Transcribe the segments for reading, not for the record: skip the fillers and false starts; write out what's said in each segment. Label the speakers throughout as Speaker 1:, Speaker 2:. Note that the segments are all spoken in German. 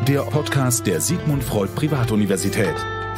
Speaker 1: der Podcast der Sigmund Freud Privatuniversität.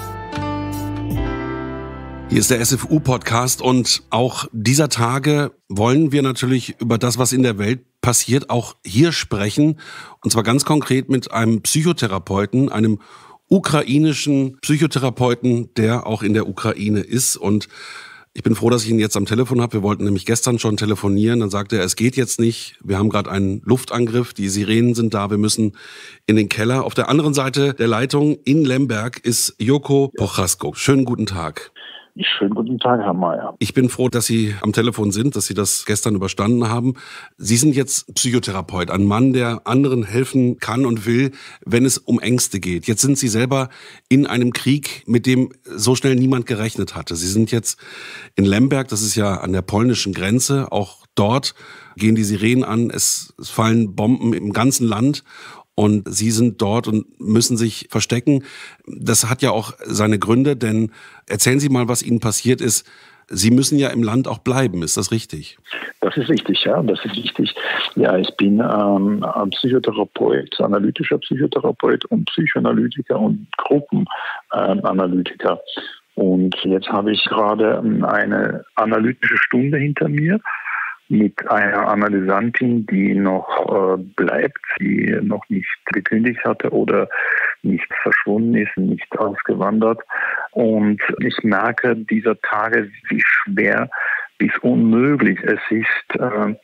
Speaker 2: Hier ist der SFU-Podcast und auch dieser Tage wollen wir natürlich über das, was in der Welt passiert, auch hier sprechen. Und zwar ganz konkret mit einem Psychotherapeuten, einem ukrainischen Psychotherapeuten, der auch in der Ukraine ist. Und ich bin froh, dass ich ihn jetzt am Telefon habe. Wir wollten nämlich gestern schon telefonieren. Dann sagte er, es geht jetzt nicht. Wir haben gerade einen Luftangriff. Die Sirenen sind da. Wir müssen in den Keller. Auf der anderen Seite der Leitung in Lemberg ist Joko Prochaska. Schönen guten Tag.
Speaker 3: Schönen guten Tag, Herr Mayer.
Speaker 2: Ich bin froh, dass Sie am Telefon sind, dass Sie das gestern überstanden haben. Sie sind jetzt Psychotherapeut, ein Mann, der anderen helfen kann und will, wenn es um Ängste geht. Jetzt sind Sie selber in einem Krieg, mit dem so schnell niemand gerechnet hatte. Sie sind jetzt in Lemberg, das ist ja an der polnischen Grenze. Auch dort gehen die Sirenen an, es fallen Bomben im ganzen Land. Und Sie sind dort und müssen sich verstecken. Das hat ja auch seine Gründe, denn erzählen Sie mal, was Ihnen passiert ist. Sie müssen ja im Land auch bleiben, ist das richtig?
Speaker 3: Das ist richtig, ja, das ist richtig. Ja, ich bin ein Psychotherapeut, analytischer Psychotherapeut und Psychoanalytiker und Gruppenanalytiker. Und jetzt habe ich gerade eine analytische Stunde hinter mir mit einer Analysantin, die noch bleibt, die noch nicht gekündigt hatte oder nicht verschwunden ist, nicht ausgewandert. Und ich merke dieser Tage, wie schwer bis unmöglich es ist,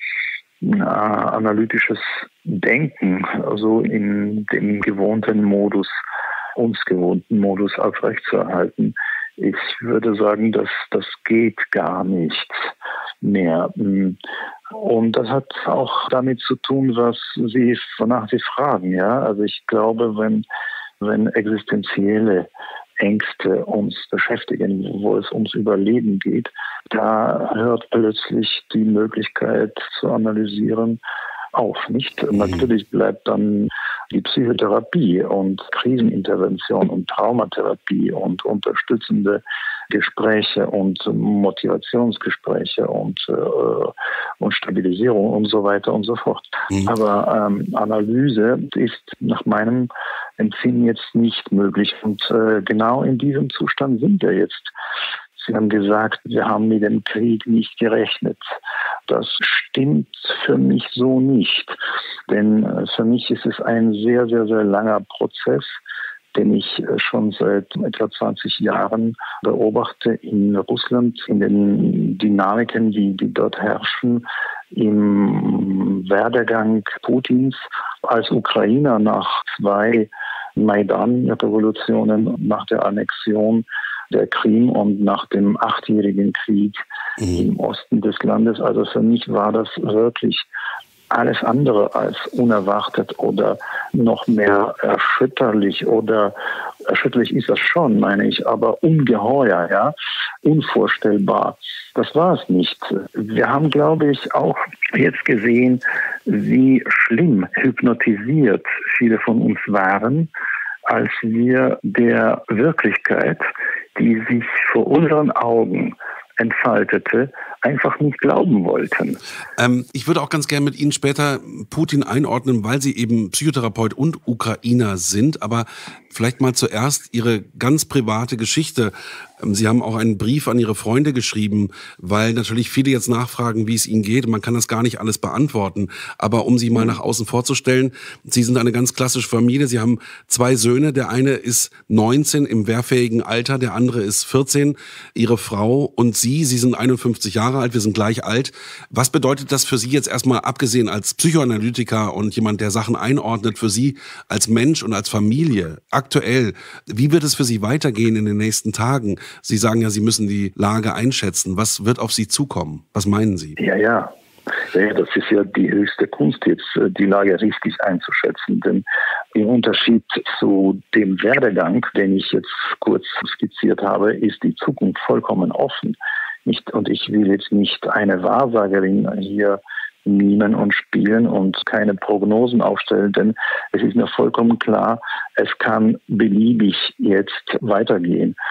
Speaker 3: analytisches Denken, also in dem gewohnten Modus, uns gewohnten Modus aufrechtzuerhalten. Ich würde sagen, dass das geht gar nicht mehr. Und das hat auch damit zu tun, wonach Sie fragen, ja. Also ich glaube, wenn existenzielle Ängste uns beschäftigen, wo es ums Überleben geht, da hört plötzlich die Möglichkeit zu analysieren auf, nicht? Natürlich bleibt dann die Psychotherapie und Krisenintervention und Traumatherapie und unterstützende Gespräche und Motivationsgespräche und Stabilisierung und so weiter und so fort. Aber Analyse ist nach meinem Empfinden jetzt nicht möglich. Und genau in diesem Zustand sind wir jetzt. Sie haben gesagt, wir haben mit dem Krieg nicht gerechnet. Das stimmt für mich so nicht. Denn für mich ist es ein sehr, sehr, sehr langer Prozess, den ich schon seit etwa 20 Jahren beobachte in Russland, in den Dynamiken, die dort herrschen, im Werdegang Putins als Ukrainer nach 2 Maidan-Revolutionen, nach der Annexion der Krim und nach dem 8-jährigen Krieg im Osten des Landes. Also für mich war das wirklich alles andere als unerwartet oder noch mehr erschütterlich ist das schon, meine ich, aber ungeheuer, ja, unvorstellbar. Das war es nicht. Wir haben, glaube ich, auch jetzt gesehen, wie schlimm hypnotisiert viele von uns waren, als wir der Wirklichkeit, die sich vor unseren Augen entfaltete, einfach nicht glauben wollten.
Speaker 2: Ich würde auch ganz gerne mit Ihnen später Putin einordnen, weil Sie eben Psychotherapeut und Ukrainer sind. Aber vielleicht mal zuerst Ihre ganz private Geschichte. Sie haben auch einen Brief an Ihre Freunde geschrieben, weil natürlich viele jetzt nachfragen, wie es Ihnen geht. Man kann das gar nicht alles beantworten. Aber um Sie mal nach außen vorzustellen, Sie sind eine ganz klassische Familie. Sie haben 2 Söhne. Der eine ist 19 im wehrfähigen Alter, der andere ist 14. Ihre Frau und Sie sind 51 Jahre alt. Wir sind gleich alt. Was bedeutet das für Sie jetzt erstmal, abgesehen als Psychoanalytiker und jemand, der Sachen einordnet, für Sie als Mensch und als Familie aktuell? Wie wird es für Sie weitergehen in den nächsten Tagen? Sie sagen ja, Sie müssen die Lage einschätzen. Was wird auf Sie zukommen? Was meinen Sie?
Speaker 3: Ja, das ist ja die höchste Kunst jetzt, die Lage richtig einzuschätzen. Denn im Unterschied zu dem Werdegang, den ich jetzt kurz skizziert habe, ist die Zukunft vollkommen offen. Und ich will jetzt nicht eine Wahrsagerin hier mimen und spielen und keine Prognosen aufstellen, denn es ist mir vollkommen klar, es kann beliebig jetzt weitergehen.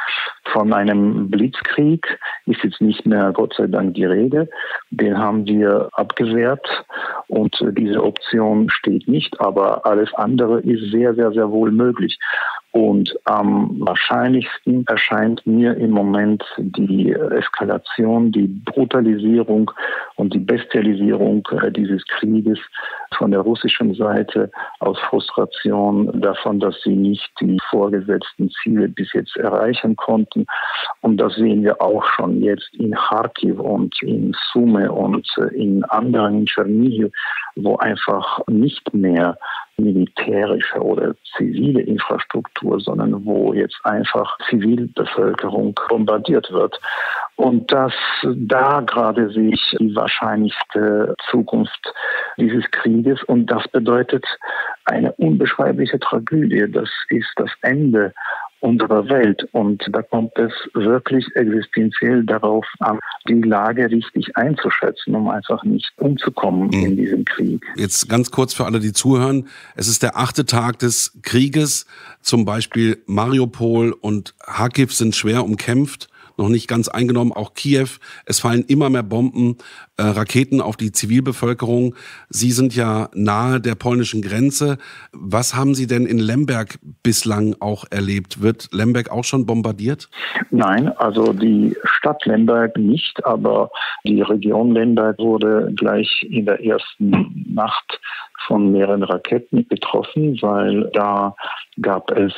Speaker 3: Von einem Blitzkrieg ist jetzt nicht mehr, Gott sei Dank, die Rede. Den haben wir abgewehrt und diese Option steht nicht, aber alles andere ist sehr, sehr, sehr wohl möglich. Und am wahrscheinlichsten erscheint mir im Moment die Eskalation, die Brutalisierung und die Bestialisierung dieses Krieges von der russischen Seite aus Frustration davon, dass sie nicht die vorgesetzten Ziele bis jetzt erreichen konnten. Und das sehen wir auch schon jetzt in Kharkiv und in Sumy und in anderen, in Tschernihiv, wo einfach nicht mehr militärische oder zivile Infrastruktur, sondern wo jetzt einfach Zivilbevölkerung bombardiert wird. Und dass da gerade sich die wahrscheinlichste Zukunft dieses Krieges, und das bedeutet eine unbeschreibliche Tragödie. Das ist das Ende unserer Welt. Und da kommt es wirklich existenziell darauf an, die Lage richtig einzuschätzen, um einfach nicht umzukommen in diesem Krieg.
Speaker 2: Jetzt ganz kurz für alle, die zuhören. Es ist der 8. Tag des Krieges. Zum Beispiel Mariupol und Kharkiv sind schwer umkämpft, noch nicht ganz eingenommen, auch Kiew. Es fallen immer mehr Bomben, Raketen auf die Zivilbevölkerung. Sie sind ja nahe der polnischen Grenze. Was haben Sie denn in Lemberg bislang auch erlebt? Wird Lemberg auch schon bombardiert?
Speaker 3: Nein, also die Stadt Lemberg nicht, aber die Region Lemberg wurde gleich in der ersten Nacht von mehreren Raketen betroffen, weil da gab es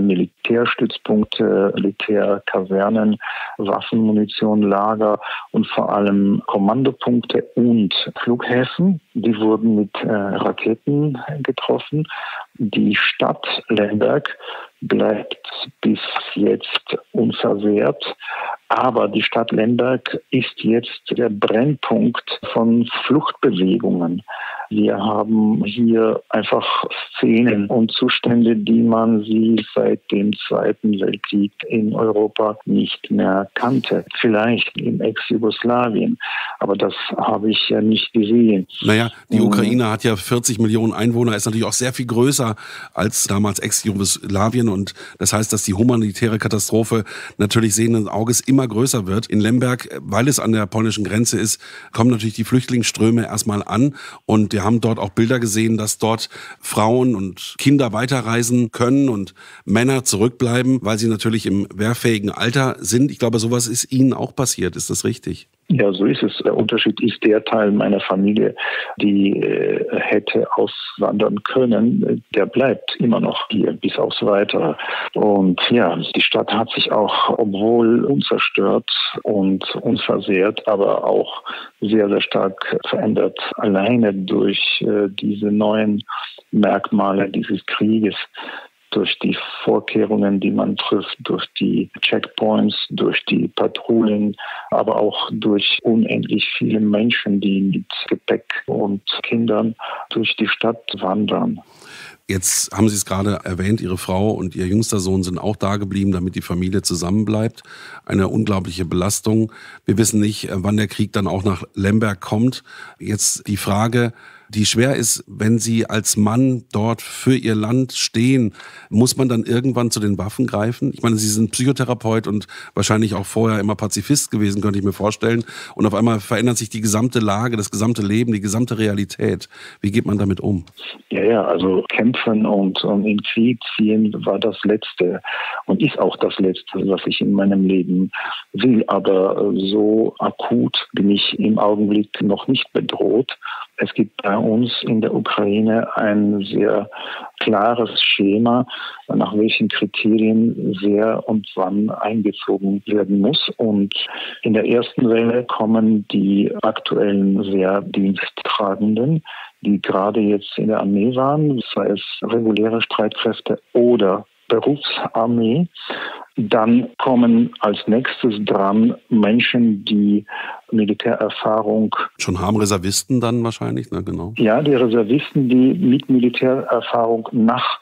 Speaker 3: Militärstützpunkte, Militärkasernen, Waffenmunitionlager und vor allem Kommandopunkte und Flughäfen. Die wurden mit Raketen getroffen. Die Stadt Lemberg bleibt bis jetzt unversehrt. Aber die Stadt Lemberg ist jetzt der Brennpunkt von Fluchtbewegungen. Wir haben hier einfach Szenen und Zustände, die man sie seit dem Zweiten Weltkrieg in Europa nicht mehr kannte. Vielleicht im Ex-Jugoslawien, aber das habe ich ja nicht gesehen.
Speaker 2: Naja, die Ukraine hat ja 40 Millionen Einwohner, ist natürlich auch sehr viel größer als damals Ex-Jugoslawien. Und das heißt, dass die humanitäre Katastrophe natürlich sehenden Auges immer größer wird. In Lemberg, weil es an der polnischen Grenze ist, kommen natürlich die Flüchtlingsströme erstmal an. Und wir haben dort auch Bilder gesehen, dass dort Frauen und Kinder weiterreisen können und Männer zurückbleiben, weil sie natürlich im wehrfähigen Alter sind. Ich glaube, sowas ist Ihnen auch passiert. Ist das richtig?
Speaker 3: Ja, so ist es. Der Unterschied ist, der Teil meiner Familie, die hätte auswandern können, der bleibt immer noch hier bis aufs Weitere. Und ja, die Stadt hat sich auch, obwohl unzerstört und unversehrt, aber auch sehr, sehr stark verändert. Alleine durch diese neuen Merkmale dieses Krieges, durch die Vorkehrungen, die man trifft, durch die Checkpoints, durch die Patrouillen, aber auch durch unendlich viele Menschen, die mit Gepäck und Kindern durch die Stadt wandern.
Speaker 2: Jetzt haben Sie es gerade erwähnt, Ihre Frau und Ihr jüngster Sohn sind auch da geblieben, damit die Familie zusammenbleibt. Eine unglaubliche Belastung. Wir wissen nicht, wann der Krieg dann auch nach Lemberg kommt. Jetzt die Frage, die schwer ist, wenn Sie als Mann dort für Ihr Land stehen, muss man dann irgendwann zu den Waffen greifen? Ich meine, Sie sind Psychotherapeut und wahrscheinlich auch vorher immer Pazifist gewesen, könnte ich mir vorstellen. Und auf einmal verändert sich die gesamte Lage, das gesamte Leben, die gesamte Realität. Wie geht man damit um?
Speaker 3: Ja, also kämpfen und in Krieg ziehen war das Letzte und ist auch das Letzte, was ich in meinem Leben will. Aber so akut bin ich im Augenblick noch nicht bedroht. Es gibt bei uns in der Ukraine ein sehr klares Schema, nach welchen Kriterien wer und wann eingezogen werden muss. Und in der ersten Welle kommen die aktuellen Wehrdiensttragenden, die gerade jetzt in der Armee waren, sei es reguläre Streitkräfte oder Berufsarmee. Dann kommen als nächstes dran Menschen, die Militärerfahrung
Speaker 2: schon haben, Reservisten dann wahrscheinlich, ne, genau.
Speaker 3: Ja, die Reservisten, die mit Militärerfahrung nach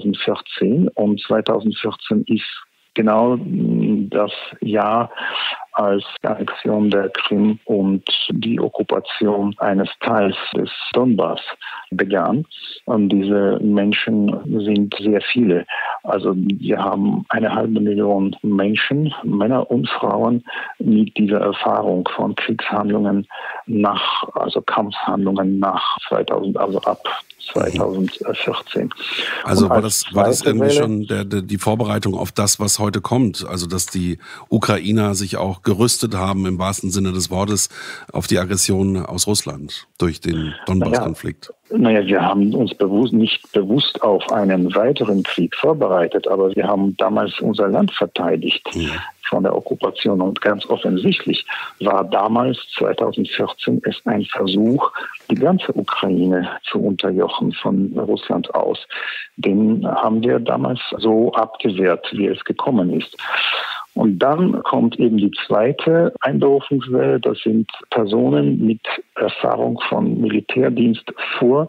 Speaker 3: 2014. Und 2014 ist genau das Jahr, als die Annexion der Krim und die Okkupation eines Teils des Donbass begann. Und diese Menschen sind sehr viele. Also wir haben 1,5 Million Menschen, Männer und Frauen, mit dieser Erfahrung von Kriegshandlungen also Kampfhandlungen nach 2000, also ab 2014.
Speaker 2: Also war das irgendwie schon die Vorbereitung auf das, was heute kommt? Also dass die Ukrainer sich auch gerüstet haben, im wahrsten Sinne des Wortes, auf die Aggression aus Russland durch den Donbass-Konflikt?
Speaker 3: Wir haben uns nicht bewusst auf einen weiteren Krieg vorbereitet, aber wir haben damals unser Land verteidigt. Von der Okkupation. Und ganz offensichtlich war damals, 2014, es ein Versuch, die ganze Ukraine zu unterjochen von Russland aus. Den haben wir damals so abgewehrt, wie es gekommen ist. Und dann kommt eben die zweite Einberufungswelle. Das sind Personen mit Erfahrung von Militärdienst vor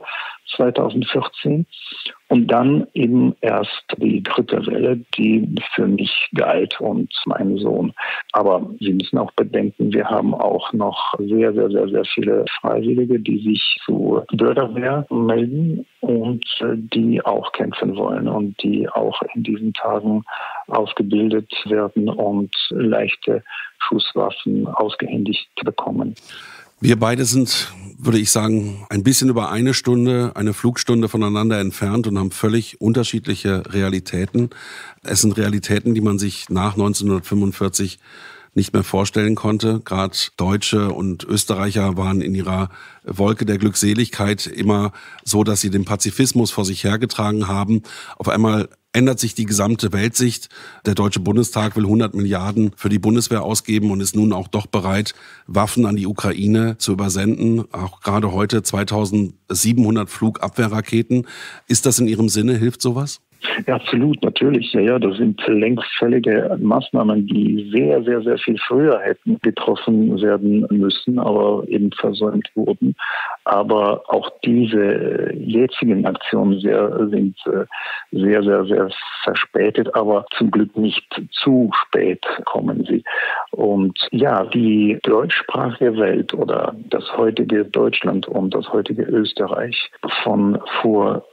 Speaker 3: 2014. Und dann eben erst die dritte Welle, die für mich galt und meinen Sohn. Aber Sie müssen auch bedenken, wir haben auch noch sehr, sehr, sehr, sehr viele Freiwillige, die sich zur Bürgerwehr melden und die auch kämpfen wollen und die auch in diesen Tagen ausgebildet werden und leichte Schusswaffen ausgehändigt bekommen.
Speaker 2: Wir beide sind, würde ich sagen, ein bisschen über eine Flugstunde voneinander entfernt und haben völlig unterschiedliche Realitäten. Es sind Realitäten, die man sich nach 1945 nicht mehr vorstellen konnte. Gerade Deutsche und Österreicher waren in ihrer Wolke der Glückseligkeit immer so, dass sie den Pazifismus vor sich hergetragen haben. Auf einmal ändert sich die gesamte Weltsicht. Der Deutsche Bundestag will 100 Milliarden für die Bundeswehr ausgeben und ist nun auch doch bereit, Waffen an die Ukraine zu übersenden. Auch gerade heute 2700 Flugabwehrraketen. Ist das in Ihrem Sinne? Hilft sowas?
Speaker 3: Ja, absolut, natürlich. Ja, das sind längst fällige Maßnahmen, die sehr, sehr, sehr viel früher hätten getroffen werden müssen, aber eben versäumt wurden. Aber auch diese jetzigen Aktionen sind sehr, sehr, sehr verspätet, aber zum Glück nicht zu spät kommen sie. Und ja, die deutschsprachige Welt oder das heutige Deutschland und das heutige Österreich von vor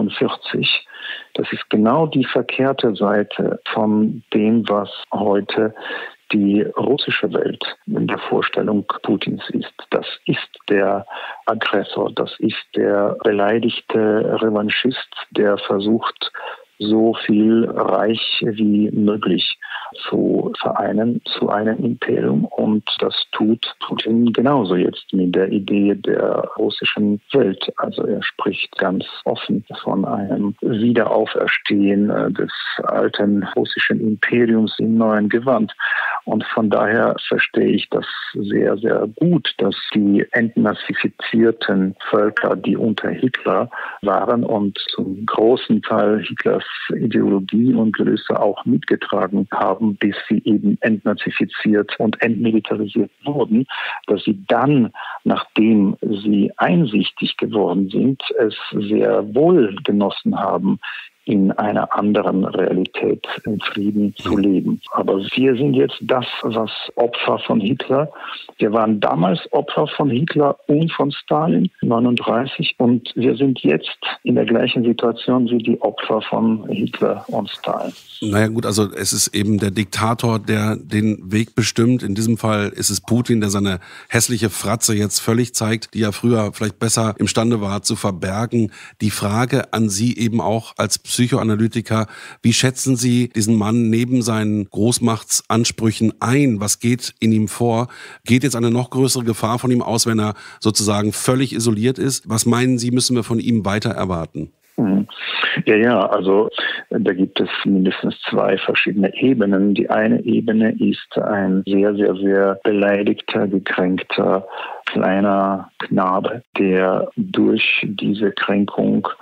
Speaker 3: 45, das ist genau die verkehrte Seite von dem, was heute die russische Welt in der Vorstellung Putins ist. Das ist der Aggressor, das ist der beleidigte Revanchist, der versucht, so viel Reich wie möglich zu vereinen zu einem Imperium. Und das tut Putin genauso jetzt mit der Idee der russischen Welt. Also er spricht ganz offen von einem Wiederauferstehen des alten russischen Imperiums im neuen Gewand. Und von daher verstehe ich das sehr, sehr gut, dass die entnazifizierten Völker, die unter Hitler waren und zum großen Teil Hitlers Ideologie und Größe auch mitgetragen haben, bis sie eben entnazifiziert und entmilitarisiert wurden, dass sie dann, nachdem sie einsichtig geworden sind, es sehr wohl genossen haben, in einer anderen Realität in Frieden zu leben. Aber wir sind jetzt das, was Opfer von Hitler. Wir waren damals Opfer von Hitler und von Stalin, 1939, und wir sind jetzt in der gleichen Situation wie die Opfer von Hitler und Stalin.
Speaker 2: Naja gut, also es ist eben der Diktator, der den Weg bestimmt. In diesem Fall ist es Putin, der seine hässliche Fratze jetzt völlig zeigt, die er früher vielleicht besser imstande war zu verbergen. Die Frage an Sie eben auch als Psychoanalytiker, wie schätzen Sie diesen Mann neben seinen Großmachtsansprüchen ein? Was geht in ihm vor? Geht jetzt eine noch größere Gefahr von ihm aus, wenn er sozusagen völlig isoliert ist? Was meinen Sie, müssen wir von ihm weiter erwarten?
Speaker 3: Ja, also da gibt es mindestens zwei verschiedene Ebenen. Die eine Ebene ist ein sehr, sehr, sehr beleidigter, gekränkter, kleiner Knabe, der durch diese Kränkung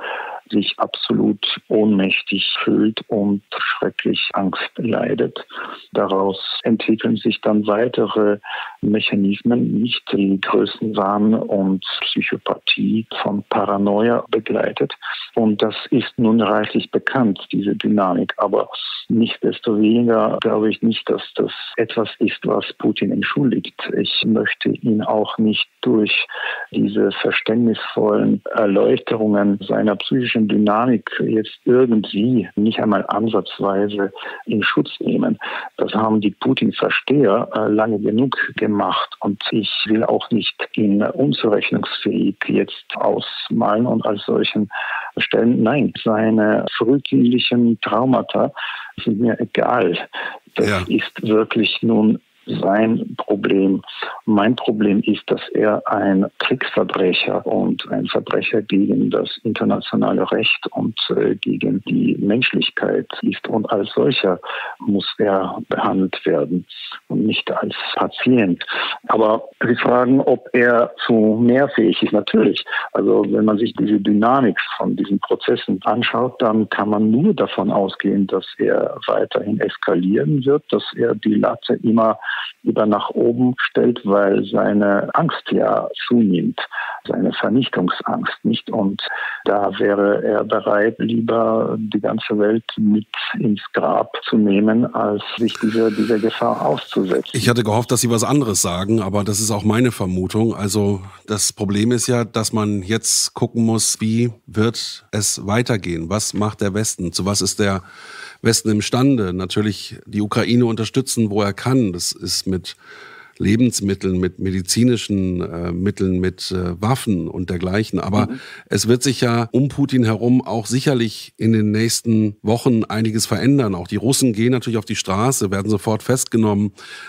Speaker 3: sich absolut ohnmächtig fühlt und schrecklich Angst leidet. Daraus entwickeln sich dann weitere Mechanismen, nicht die Größenwahn und Psychopathie von Paranoia begleitet. Und das ist nun reichlich bekannt, diese Dynamik. Aber nichtsdestoweniger glaube ich nicht, dass das etwas ist, was Putin entschuldigt. Ich möchte ihn auch nicht durch diese verständnisvollen Erläuterungen seiner psychischen Dynamik jetzt irgendwie nicht einmal ansatzweise in Schutz nehmen. Das haben die Putin-Versteher lange genug gemacht und ich will auch nicht ihn unzurechnungsfähig jetzt ausmalen und als solchen stellen. Nein, seine frühkindlichen Traumata sind mir egal. Das ist wirklich nun sein Problem. Mein Problem ist, dass er ein Kriegsverbrecher und ein Verbrecher gegen das internationale Recht und gegen die Menschlichkeit ist. Und als solcher muss er behandelt werden und nicht als Patient. Aber Sie fragen, ob er zu mehr fähig ist. Natürlich. Also wenn man sich diese Dynamik von diesen Prozessen anschaut, dann kann man nur davon ausgehen, dass er weiterhin eskalieren wird, dass er die Latte immer über nach oben stellt, weil seine Angst ja zunimmt, seine Vernichtungsangst nicht. Und da wäre er bereit, lieber die ganze Welt mit ins Grab zu nehmen, als sich dieser Gefahr auszusetzen.
Speaker 2: Ich hatte gehofft, dass Sie was anderes sagen, aber das ist auch meine Vermutung. Also das Problem ist ja, dass man jetzt gucken muss, wie wird es weitergehen? Was macht der Westen? Zu was ist der Westen imstande? Natürlich die Ukraine unterstützen, wo er kann. Das ist mit Lebensmitteln, mit medizinischen Mitteln, mit Waffen und dergleichen. Aber es wird sich ja um Putin herum auch sicherlich in den nächsten Wochen einiges verändern. Auch die Russen gehen natürlich auf die Straße, werden sofort festgenommen.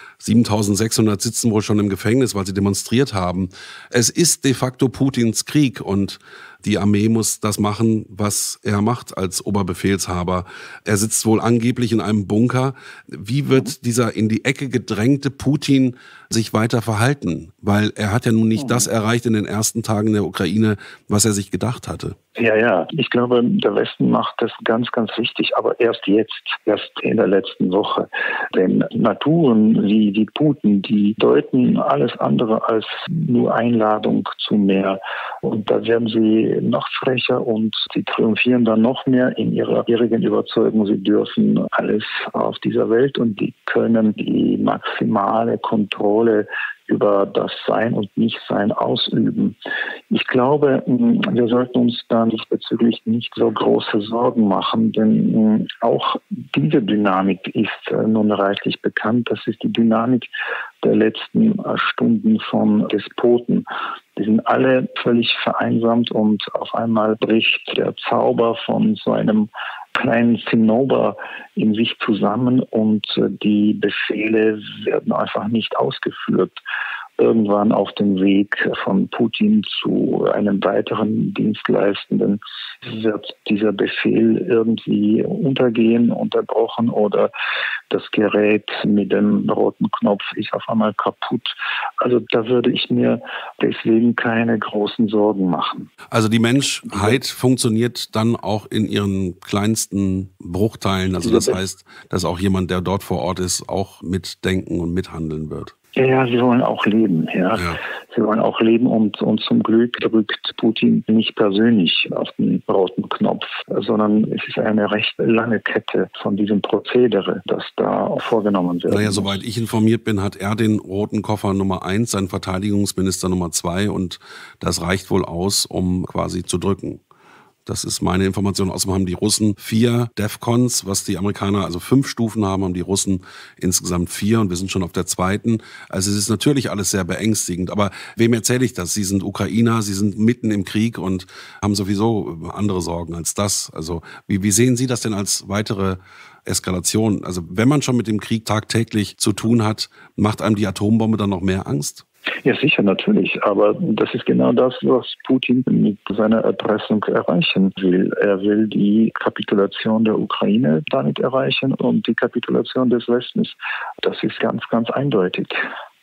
Speaker 2: 7.600 sitzen wohl schon im Gefängnis, weil sie demonstriert haben. Es ist de facto Putins Krieg und die Armee muss das machen, was er macht als Oberbefehlshaber. Er sitzt wohl angeblich in einem Bunker. Wie wird dieser in die Ecke gedrängte Putin sich weiter verhalten? Weil er hat ja nun nicht das erreicht in den ersten Tagen der Ukraine, was er sich gedacht hatte.
Speaker 3: Ja. Ich glaube, der Westen macht das ganz, ganz wichtig, aber erst jetzt, erst in der letzten Woche. Denn Naturen wie Putin, die deuten alles andere als nur Einladung zu mehr. Und da werden sie noch frecher und sie triumphieren dann noch mehr in ihrer irrigen Überzeugung, sie dürfen alles auf dieser Welt und die können die maximale Kontrolle über das Sein und Nichtsein ausüben. Ich glaube, wir sollten uns da diesbezüglich nicht so große Sorgen machen, denn auch diese Dynamik ist nun reichlich bekannt. Das ist die Dynamik der letzten Stunden von Despoten. Die sind alle völlig vereinsamt und auf einmal bricht der Zauber von so einem kleinen Zinnober in sich zusammen und die Befehle werden einfach nicht ausgeführt. Irgendwann auf dem Weg von Putin zu einem weiteren Dienstleistenden wird dieser Befehl irgendwie untergehen, unterbrochen oder das Gerät mit dem roten Knopf ist auf einmal kaputt. Also da würde ich mir deswegen keine großen Sorgen machen.
Speaker 2: Also die Menschheit funktioniert dann auch in ihren kleinsten Bruchteilen. Also das heißt, dass auch jemand, der dort vor Ort ist, auch mitdenken und mithandeln wird.
Speaker 3: Ja, sie wollen auch leben, ja. Sie wollen auch leben und zum Glück drückt Putin nicht persönlich auf den roten Knopf, sondern es ist eine recht lange Kette von diesem Prozedere, das da vorgenommen wird.
Speaker 2: Naja, soweit ich informiert bin, hat er den roten Koffer Nummer 1, sein Verteidigungsminister Nummer 2 und das reicht wohl aus, um quasi zu drücken. Das ist meine Information. Außerdem haben die Russen 4 DEFCONs, was die Amerikaner also 5 Stufen haben die Russen insgesamt 4 und wir sind schon auf der 2. Also es ist natürlich alles sehr beängstigend. Aber wem erzähle ich das? Sie sind Ukrainer, Sie sind mitten im Krieg und haben sowieso andere Sorgen als das. Also wie sehen Sie das denn als weitere Eskalation? Also wenn man schon mit dem Krieg tagtäglich zu tun hat, macht einem die Atombombe dann noch mehr Angst?
Speaker 3: Ja, sicher, natürlich. Aber das ist genau das, was Putin mit seiner Erpressung erreichen will. Er will die Kapitulation der Ukraine damit erreichen und die Kapitulation des Westens. Das ist ganz, ganz eindeutig.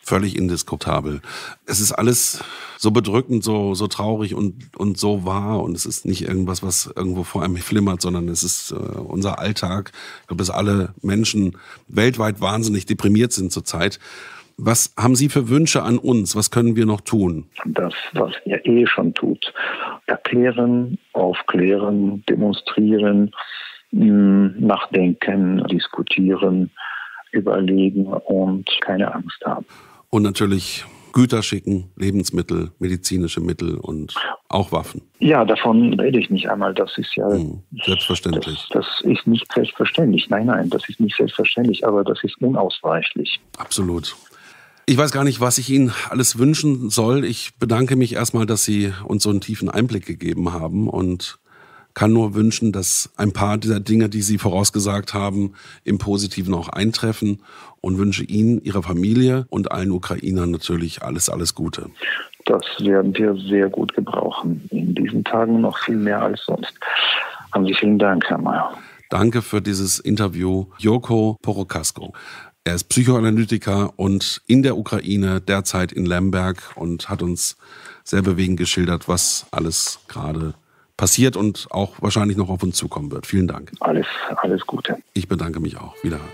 Speaker 2: Völlig indiskutabel. Es ist alles so bedrückend, so traurig und so wahr. Und es ist nicht irgendwas, was irgendwo vor einem flimmert, sondern es ist unser Alltag. Ich glaube, dass alle Menschen weltweit wahnsinnig deprimiert sind zurzeit. Was haben Sie für Wünsche an uns? Was können wir noch tun?
Speaker 3: Das, was ihr schon tut. Erklären, aufklären, demonstrieren, nachdenken, diskutieren, überlegen und keine Angst haben.
Speaker 2: Und natürlich Güter schicken, Lebensmittel, medizinische Mittel und auch Waffen.
Speaker 3: Ja, davon rede ich nicht einmal. Das ist ja
Speaker 2: selbstverständlich.
Speaker 3: Das ist nicht selbstverständlich. Nein, das ist nicht selbstverständlich, aber das ist unausweichlich.
Speaker 2: Absolut. Ich weiß gar nicht, was ich Ihnen alles wünschen soll. Ich bedanke mich erstmal, dass Sie uns so einen tiefen Einblick gegeben haben und kann nur wünschen, dass ein paar dieser Dinge, die Sie vorausgesagt haben, im Positiven auch eintreffen und wünsche Ihnen, Ihrer Familie und allen Ukrainern natürlich alles Gute.
Speaker 3: Das werden wir sehr gut gebrauchen. In diesen Tagen noch viel mehr als sonst. Haben Sie vielen Dank, Herr Mayer.
Speaker 2: Danke für dieses Interview, Jurko Porokasko. Er ist Psychoanalytiker und in der Ukraine, derzeit in Lemberg, und hat uns sehr bewegend geschildert, was alles gerade passiert und auch wahrscheinlich noch auf uns zukommen wird. Vielen Dank.
Speaker 3: Alles Gute.
Speaker 2: Ich bedanke mich auch. Wiederhören.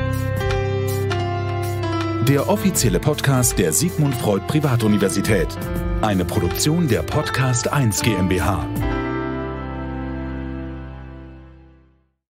Speaker 1: Der offizielle Podcast der Sigmund Freud Privatuniversität. Eine Produktion der Podcast 1 GmbH.